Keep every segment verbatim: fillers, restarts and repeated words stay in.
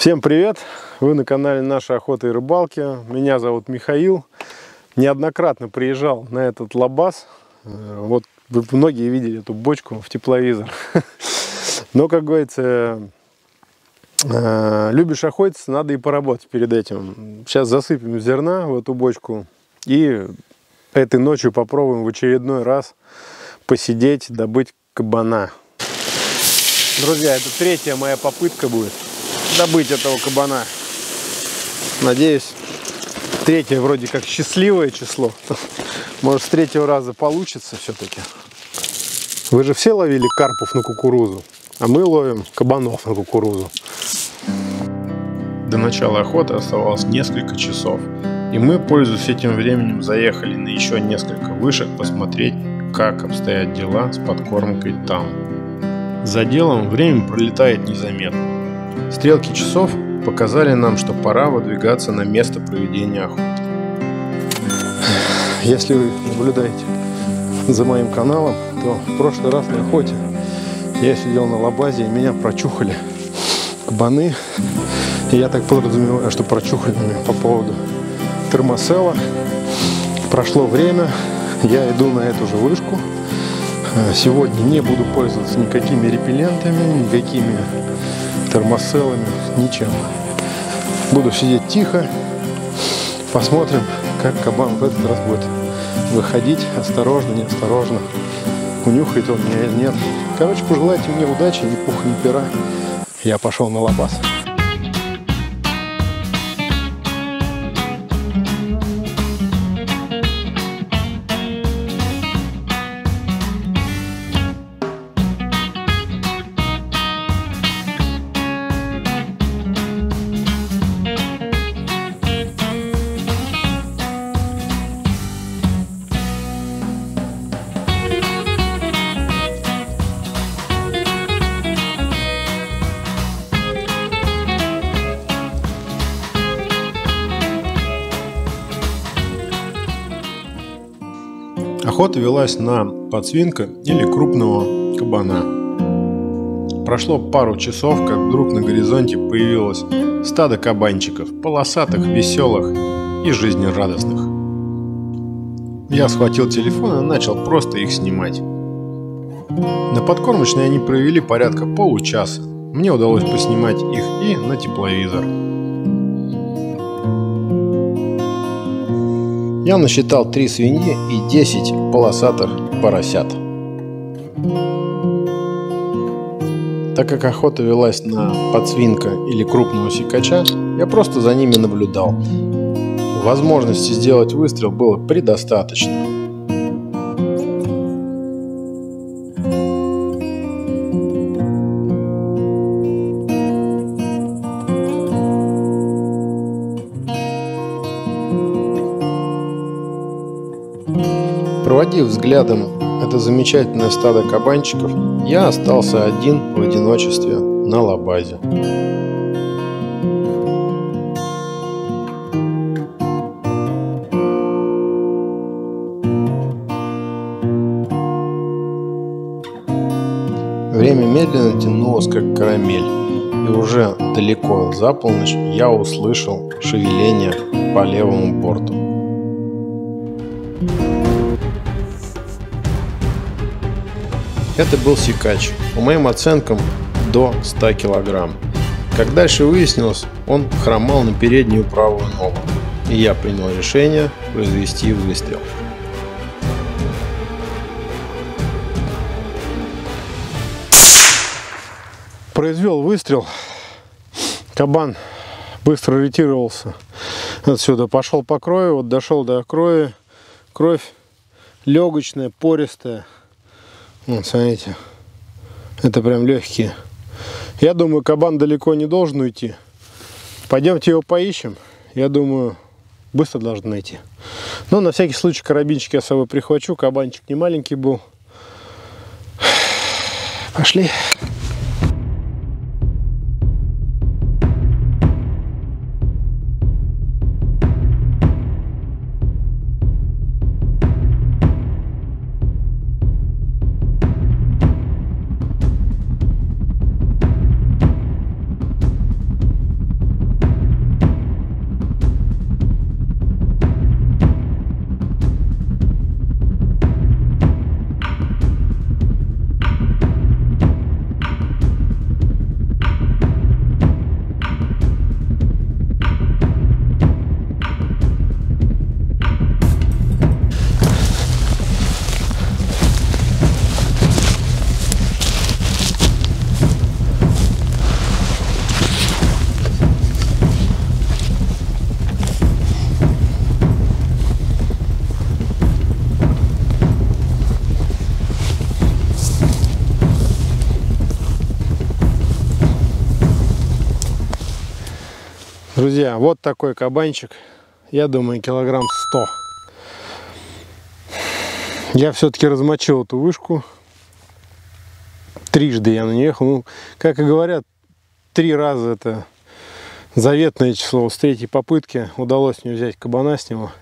Всем привет! Вы на канале Наша охота и рыбалки. Меня зовут Михаил. Неоднократно приезжал на этот лабаз. Вот вы многие видели эту бочку в тепловизор. Но, как говорится, любишь охотиться, надо и поработать перед этим. Сейчас засыпем зерна в эту бочку и этой ночью попробуем в очередной раз посидеть, добыть кабана. Друзья, это третья моя попытка будет добыть этого кабана. Надеюсь, третье вроде как счастливое число. Может, с третьего раза получится все-таки. Вы же все ловили карпов на кукурузу, а мы ловим кабанов на кукурузу. До начала охоты оставалось несколько часов, и мы, пользуясь этим временем, заехали на еще несколько вышек посмотреть, как обстоят дела с подкормкой там. За делом время пролетает незаметно. Стрелки часов показали нам, что пора выдвигаться на место проведения охоты. Если вы наблюдаете за моим каналом, то в прошлый раз на охоте я сидел на лабазе, и меня прочухали кабаны. И я так подразумеваю, что прочухали меня по поводу термосела. Прошло время, я иду на эту же вышку. Сегодня не буду пользоваться никакими репеллентами, никакими термоселами, ничем. Буду сидеть тихо. Посмотрим, как кабан в этот раз будет выходить. Осторожно, неосторожно. Унюхает он меня или нет. Короче, пожелайте мне удачи, ни пуха, ни пера. Я пошел на лабаз. Охота велась на подсвинка или крупного кабана. Прошло пару часов, как вдруг на горизонте появилось стадо кабанчиков, полосатых, веселых и жизнерадостных. Я схватил телефон и начал просто их снимать. На подкормочной они провели порядка получаса. Мне удалось поснимать их и на тепловизор. Я насчитал три свиньи и десять полосатых поросят. Так как охота велась на подсвинка или крупного сикача, я просто за ними наблюдал. Возможности сделать выстрел было предостаточно. Проводив взглядом это замечательное стадо кабанчиков, я остался один в одиночестве на лабазе. Время медленно тянулось, как карамель, и уже далеко за полночь я услышал шевеление по левому борту. Это был сикач, по моим оценкам, до ста килограмм. Как дальше выяснилось, он хромал на переднюю правую ногу, и я принял решение произвести выстрел. Произвел выстрел. Кабан быстро ретировался отсюда, пошел по крою, вот дошел до крови. Кровь легочная, пористая. Вот, смотрите, это прям легкие. Я думаю, кабан далеко не должен уйти. Пойдемте его поищем. Я думаю, быстро должен найти. Но на всякий случай карабинчик я с собой прихвачу. Кабанчик не маленький был. Пошли. Друзья, вот такой кабанчик. Я думаю, килограмм сто. Я все-таки размочил эту вышку. Трижды я на нее ехал. Ну, как и говорят, три раза это заветное число. С третьей попытки удалось мне взять кабана с него.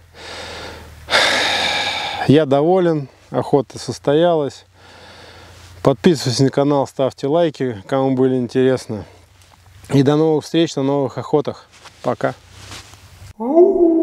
Я доволен. Охота состоялась. Подписывайтесь на канал, ставьте лайки, кому были интересны. И до новых встреч на новых охотах. Пока.